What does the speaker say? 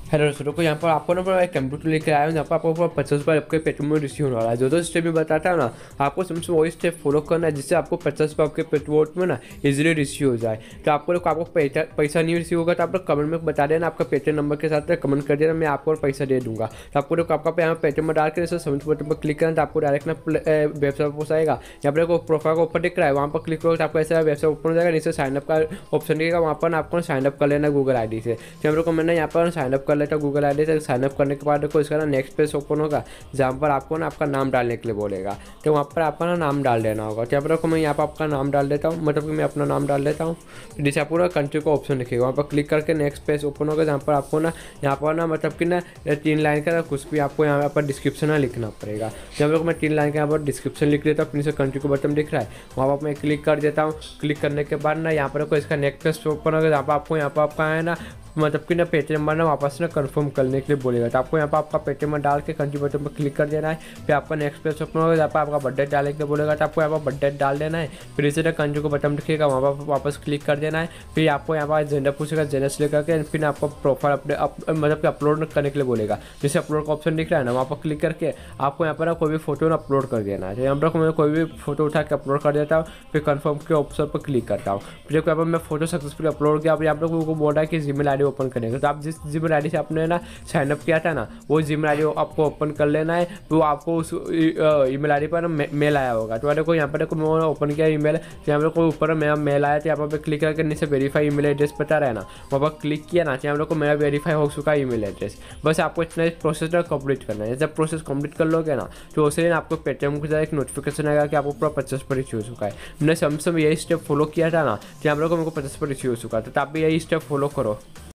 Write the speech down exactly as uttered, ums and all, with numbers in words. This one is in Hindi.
हेलो दोस्तों को यहाँ पर आपको ना पूरा एक कंप्यूटर लेकर आया हूँ जहाँ पर आपको पूरा पचास रुपये आपके पेटीएम में रिसीव होने वाला है। जो जो स्टेप में बताता है ना आपको सबसे वही स्टेप फॉलो करना है जिससे आपको पचास रुपये आपके पेटीएम में ना इजीली रिसीव हो जाए। तो आपको आपको पैसा पैसा नहीं रिसीव होगा तो आप लोग कमेंट में बता देना, आपका पेटीएम नंबर के साथ कमेंट कर देना, मैं आपको पैसा दे दूँगा। तो आपको आपका यहाँ पेटीएम में डाल कर सबमिट बटन पर क्लिक करना तो आपको डायरेक्ट ना वेबसाइट पर आएगा। यहाँ पर प्रोफाइल का ऊपर दिख रहा है, वहाँ पर क्लिक करोगे तो आपको ऐसा वेबसाइट ओपन हो जाएगा। नीचे साइनअप का ऑप्शन दिखेगा, वहाँ पर आपको साइनअप कर लेना गूगल आई डी से। तो हम लोग को मैंने यहाँ पर साइनअप कर लेता गूगल आई डी से। साइनअप करने के बाद देखो इसका ना नेक्स्ट पेज ओपन होगा जहाँ पर आपको ना आपका नाम डालने के लिए बोलेगा। तो वहाँ पर आपका ना नाम डाल देना होगा। तो यहाँ पर देखो मैं यहाँ पर आपका नाम डाल देता हूँ, मतलब कि मैं अपना नाम डाल देता हूँ। तो जैसे आपको ना कंट्री का ऑप्शन दिखेगा, वहाँ पर क्लिक करके नेक्स्ट पेज ओपन होगा जहाँ पर आपको ना यहाँ पर ना मतलब कि ना तीन लाइन का कुछ भी आपको यहाँ पर डिस्क्रिप्शन लिखना पड़ेगा। तो यहाँ पर मैं तीन लाइन का यहाँ पर डिस्क्रिप्शन लिख देता हूँ। नीचे कंट्री का बटन दिख रहा है, वहाँ पर मैं क्लिक कर देता हूँ। क्लिक करने के बाद ना यहाँ पर इसका नेक्स्ट पेज ओपन होगा जहाँ पर आपको यहाँ पर आपका है ना मतलब कि ना पेटीएम नंबर ना वापस ना कंफर्म करने के लिए बोलेगा। तो आपको यहाँ पर आपका पेटीएम नंबर डाल के कंट्री बटन पर क्लिक कर देना है। फिर आपका नेक्स्ट पेज ओपन होगा जहाँ पर आपका बजट डालने के लिए बोलेगा। तो आपको यहाँ पर बजट डाल देना है। फिर इसे ना कंट्री को बटन दिखेगा, वहाँ पर वापस क्लिक कर देना है। फिर आपको यहाँ पर जेंडर पूछेगा, जेंडर से लेकर के फिर आपको प्रोफाइल अपने मतलब कि अपलोड करने के लिए बोलेगा। जैसे अपलोड का ऑप्शन दिख रहा है ना, वहाँ पर क्लिक करके आपको यहाँ पर ना कोई भी फोटो अपलोड कर देना है। यहाँ पर मैं कोई भी फोटो उठा के अपलोड कर देता हूँ। फिर कन्फर्म के ऑप्शन पर क्लिक करता हूँ। फिर यहाँ पर मैं फोटो सक्सेसफुली अपलोड किया। अब यहाँ पर को बोला है कि जीमेल आईडी ओपन करेंगे। तो आप जिस जीमेल आईडी से आपने ना साइनअप किया था ना वो जीमेल आईडी आपको ओपन कर लेना है। तो आपको उस ईमेल आईडी पर ना मेल आया होगा। तो देखो यहाँ पर देखो मैं ओपन किया ईमेल, तो यहाँ पर कोई ऊपर मेरा मेल आया। तो यहाँ पर क्लिक करके नीचे वेरीफाई ईमेल एड्रेस बता रहा है ना, वहाँ पर क्लिक किया ना, तो यहाँ पर मेरा वेरीफाई हो चुका है ईमेल एड्रेस। बस आपको इतना प्रोसेस कंप्लीट करना है। जब प्रोसेस कंप्लीट कर लोगे ना तो उसे दिन आपको पेटीएम के एक नोटिफिकेशन आएगा कि आपको पूरा पचास पर रिसीव हो चुका है। मैंने सैमसंग यही स्टेप फॉलो किया था ना, तो यहाँ पर मेरे को पचास पर रिसीव हो चुका था। तो आप भी यही स्टेप फॉलो करो।